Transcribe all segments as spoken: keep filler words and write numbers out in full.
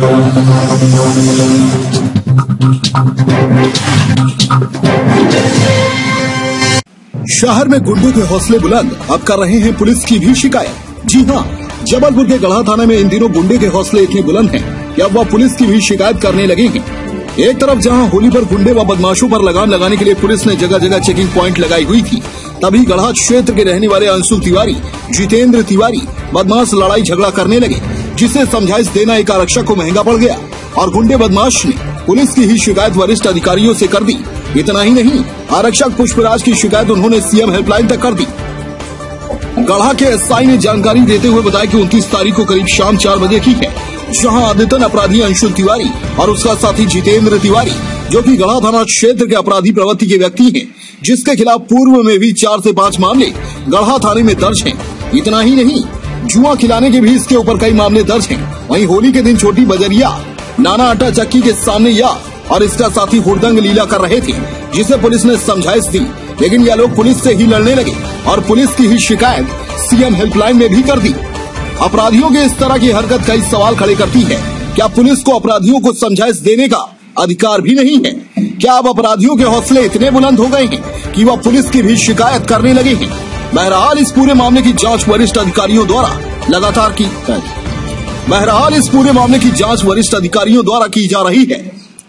शहर में गुंडों के हौसले बुलंद, अब कर रहे हैं पुलिस की भी शिकायत। जी हाँ, जबलपुर के गढ़ा थाना में इन दिनों गुंडे के हौसले इतने बुलंद हैं कि अब वह पुलिस की भी शिकायत करने लगे हैं। एक तरफ जहां होली पर गुंडे व बदमाशों पर लगाम लगाने के लिए पुलिस ने जगह जगह चेकिंग प्वाइंट लगाई हुई थी, तभी गढ़ा क्षेत्र के रहने वाले अंशुल तिवारी, जितेंद्र तिवारी बदमाश लड़ाई झगड़ा करने लगे, जिसे समझाइश देना एक आरक्षक को महंगा पड़ गया और गुंडे बदमाश ने पुलिस की ही शिकायत वरिष्ठ अधिकारियों से कर दी। इतना ही नहीं, आरक्षक पुष्पराज की शिकायत उन्होंने सीएम हेल्पलाइन तक कर दी। गढ़ा के एसआई ने जानकारी देते हुए बताया कि उनतीस तारीख को करीब शाम चार बजे की है, जहां आदितन अपराधी अंशुल तिवारी और उसका साथी जितेंद्र तिवारी, जो कि गढ़ा थाना क्षेत्र के अपराधी प्रवृत्ति के व्यक्ति हैं, जिसके खिलाफ पूर्व में भी चार से पाँच मामले गढ़ा थाने में दर्ज हैं। इतना ही नहीं, जुआ खिलाने के भी इसके ऊपर कई मामले दर्ज हैं। वहीं होली के दिन छोटी बजरिया नाना आटा चक्की के सामने या और इसका साथी हुड़दंग लीला कर रहे थे, जिसे पुलिस ने समझाइश दी, लेकिन यह लोग पुलिस से ही लड़ने लगे और पुलिस की ही शिकायत सीएम हेल्पलाइन में भी कर दी। अपराधियों के इस तरह की हरकत कई सवाल खड़े करती है। क्या पुलिस को अपराधियों को समझाइश देने का अधिकार भी नहीं है? क्या अब अपराधियों के हौसले इतने बुलंद हो गए हैं कि वह पुलिस की भी शिकायत करने लगे हैं? बहरहाल इस पूरे मामले की जांच वरिष्ठ अधिकारियों द्वारा लगातार की बहरहाल इस पूरे मामले की जांच वरिष्ठ अधिकारियों द्वारा की जा रही है।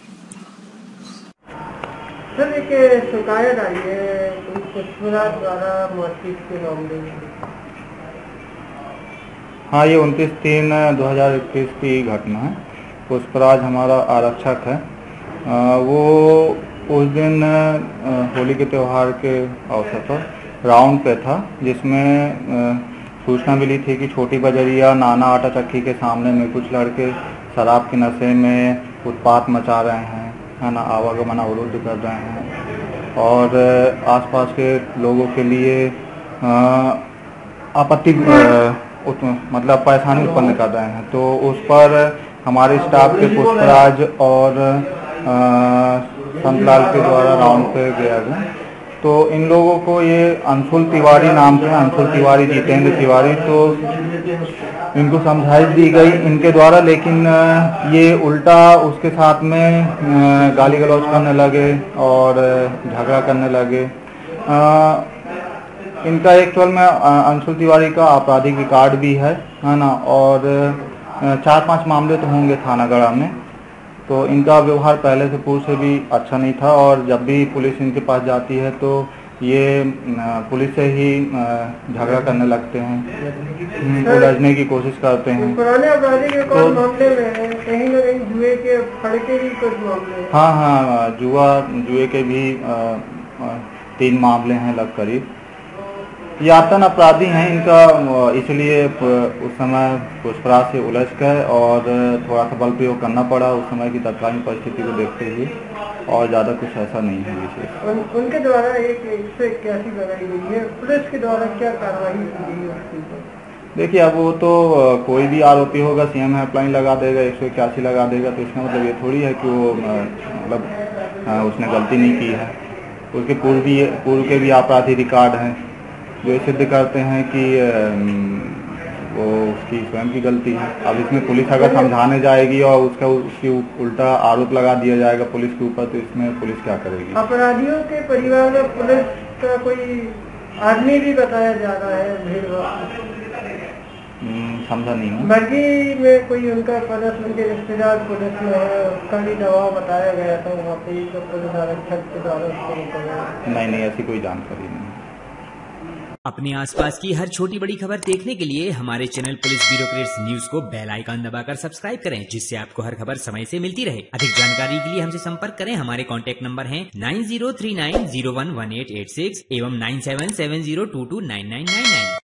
सर, एक शिकायत आई है पुष्पराज द्वारा मारपीट के मामले में। हाँ, ये उनतीस तीन दो हजार इक्कीस की घटना है। पुष्पराज हमारा आरक्षक है। आ, वो उस दिन आ, होली के त्यौहार के अवसर पर राउंड पे था, जिसमें सूचना मिली थी कि छोटी बजरिया नाना आटा चक्की के सामने में कुछ लड़के शराब के नशे में उत्पात मचा रहे हैं, है ना, आवागमन अवरुद्ध कर रहे हैं और आसपास के लोगों के लिए आपत्ति मतलब परेशानी उत्पन्न कर रहे हैं। तो उस पर हमारे स्टाफ के पुष्पराज और संतलाल के द्वारा राउंड पे गया गया। तो इन लोगों को ये अंशुल तिवारी नाम के अंशुल तिवारी, जितेंद्र तिवारी, तो इनको समझाइश दी गई इनके द्वारा, लेकिन ये उल्टा उसके साथ में गाली गलौज करने लगे और झगड़ा करने लगे। इनका एक्चुअल में अंशुल तिवारी का आपराधिक रिकॉर्ड भी है, है ना, और चार पांच मामले तो होंगे थाना गढ़ा में। तो इनका व्यवहार पहले से पूर्व से भी अच्छा नहीं था और जब भी पुलिस इनके पास जाती है तो ये पुलिस से ही झगड़ा करने लगते हैं, उलझने की कोशिश करते हैं। पुराने अपराधी के तो, मामले में कहीं न कहीं जुए के फड़के भी कुछ मामले। हाँ हाँ, जुआ जुए के भी आ, आ, तीन मामले हैं लग करीब। ये आतन अपराधी हैं इनका, इसलिए उस समय पुष्पराज से उलझ गए और थोड़ा सा बल प्रयोग करना पड़ा उस समय की तत्कालीन परिस्थिति को देखते हुए, और ज़्यादा कुछ ऐसा नहीं है विशेष। उन, उनके द्वारा एक एक सौ इक्यासी लगाई गई है, पुलिस के द्वारा क्या कार्रवाई की गई है उसके ऊपर? देखिए, अब वो तो कोई भी आरोपी होगा सीएम हेल्पलाइन लगा देगा, एक सौ इक्यासी लगा देगा, तो इसका मतलब ये थोड़ी है कि वो मतलब उसने गलती नहीं की है। उसके पूर्व भी पूर्व के भी आपराधिक रिकॉर्ड हैं जो सिद्ध करते हैं कि वो उसकी स्वयं की गलती है। अब इसमें पुलिस अगर समझाने जाएगी और उसका उसकी उल्टा आरोप लगा दिया जाएगा पुलिस के ऊपर, तो इसमें पुलिस क्या करेगी? अपराधियों के परिवार में पुलिस का कोई आदमी भी बताया जा रहा है भेदभाव? समझा नहीं हूँ। बल्कि में कोई उनका पुलिस, उनके रिश्तेदार पुलिस में है, उसका भी दबाव बताया गया था वहाँ पे पुलिस आरक्षक के द्वारा उसको। नहीं नहीं, ऐसी कोई जानकारी नहीं। अपने आसपास की हर छोटी बड़ी खबर देखने के लिए हमारे चैनल पुलिस ब्यूरोक्रेट्स न्यूज को बेल आइकन दबाकर सब्सक्राइब करें, जिससे आपको हर खबर समय से मिलती रहे। अधिक जानकारी के लिए हमसे संपर्क करें। हमारे कॉन्टैक्ट नंबर हैं nine zero three nine zero one one eight eight six एवं nine seven seven zero two two nine nine nine nine.